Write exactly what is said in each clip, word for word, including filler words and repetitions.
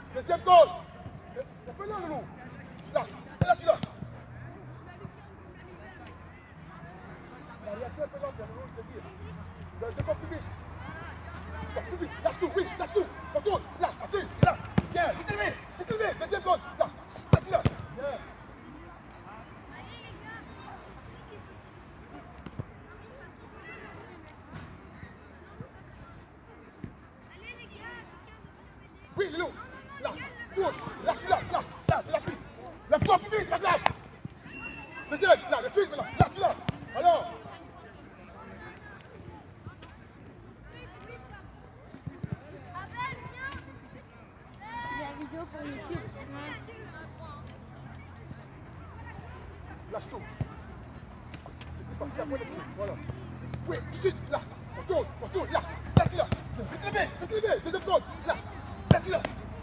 Deuxième goal. C'est pas là, Loulou. Là, là, tu l'as. Il y a cinq pénales, Loulou, je te dis. Deux fois plus vite. Là, plus vite. Lâche tout, oui, lâche tout. Retourne. Là, assis, là. Bien, vite élevé, vite élevé. Deuxième goal. Là, là, tu l'as. Bien. Oui, Lilo. Là, gauche. Là, tu l'as. Là, là, tu l'as pris. Lève-toi plus vite, regarde. Deuxième. Là, le suite maintenant. Là, tu l'as. Alors. C'est la vidéo pour YouTube. Lâche tout. C'est parti après le coup. Voilà. Oui, tout de suite. Là. Retourne, retourne. Là. Là, tu l'as. Vite levé, vite levé. Deuxième goal. Là. Là, tu l'as.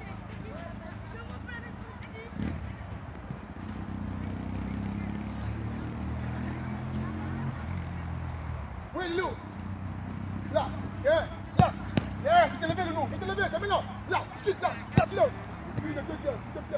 Oui, Lilo. Là. Bien. Là. Bien. Vite levé, Lilo. Vite levé, c'est maintenant. Là. Tout de suite. Là. Là, tu l'as. Puis le deuxième, s'il te plaît.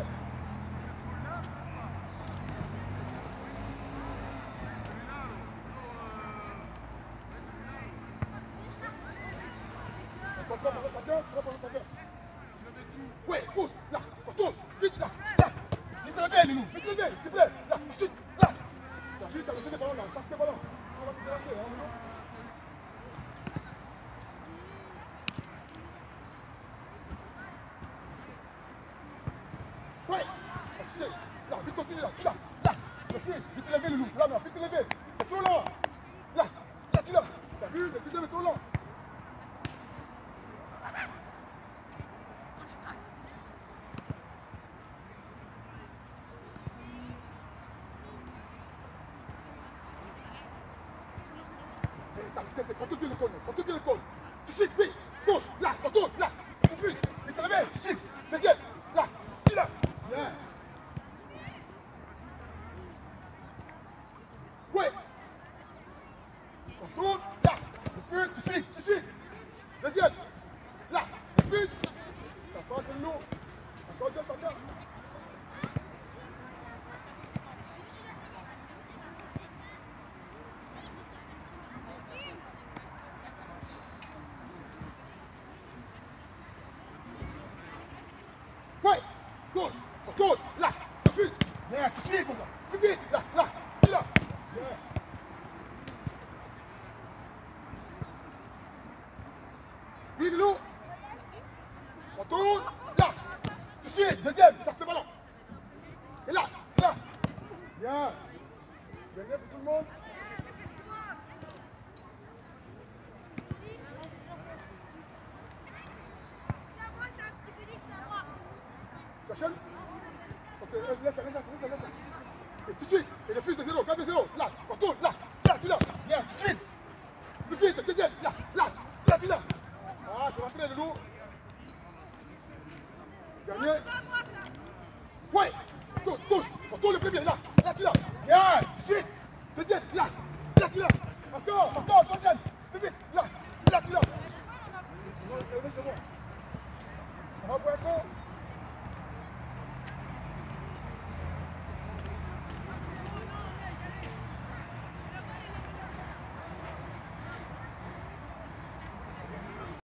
Oui, pousse, là, retourne, vite, là, là, vite levé, Lilou, vite levé, s'il te plaît, là, chute, là. T'as vu, t'as laissé les ballons là, passe tes ballons. On va te déranger, hein, Lilou. Oui, tu sais, là, vite sortir là, tu l'as, là, le fils, vite levé, Lilou, c'est là, là, vite levé, c'est trop lent. Là, là, tu l'as, t'as vu, le deuxième est trop lent. C'est contourne bien le cône, contourne bien le cône. Tout de suite, oui, gauche, là, retourne, là, confuse, vite levé, tout de suite, deuxième, là, tu l'as. Bien. Oui. Contourne, là, confuse, tout de suite, tout de suite. Deuxième, là, confuse. Ça passe, c'est lourd. Encore deux, ça passe. Ouais, gauche, retourne, là, refuse. Bien, tout de suite, mon gars. Plus vite, là, là, tu là. Bien. Oui, Lilou. Retourne, là. Tout de suite, deuxième, chasse le ballon. Et là, là. Bien. Dernier pour tout le monde. Tu achètes? Ok, laisse, laisse, laisse, laisse, laisse. Et tout de suite, et le fils de zéro, garde de zéro. Là, retourne, là, là, tu l'as. Bien, tout de suite. Plus vite, deuxième, là, là, là, tu l'as. Ah, je vais rentrer le loup. Dernier. Ouais, touche, touche, retourne le premier, là, là, tu l'as. Bien, tout de suite. Deuxième, là, là, tu l'as. Encore, encore, troisième. Plus vite, là, là, tu l'as. C'est bon, c'est bon. On va voir un coup.